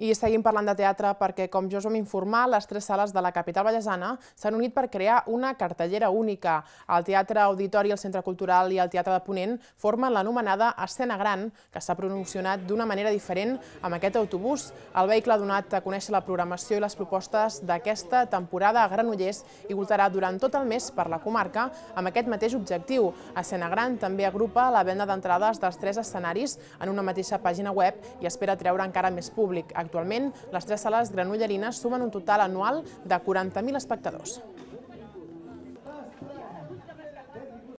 I seguim parlant de teatre perquè, com ja us vam informar, les 3 sales de la capital vallesana s'han unit per crear una cartellera única. El Teatre Auditori, el Centre Cultural i el Teatre de Ponent formen l'anomenada Escena Gran, que s'ha promocionat d'una manera diferent amb aquest autobús. El vehicle ha donat a conèixer la programació i les propostes d'aquesta temporada a Granollers i voltarà durant tot el mes per la comarca amb aquest mateix objectiu. Escena Gran també agrupa la venda d'entrades dels 3 escenaris en una mateixa pàgina web i espera treure encara més públic. Actualment, les 3 sales granollerines sumen un total anual de 40.000 espectadors.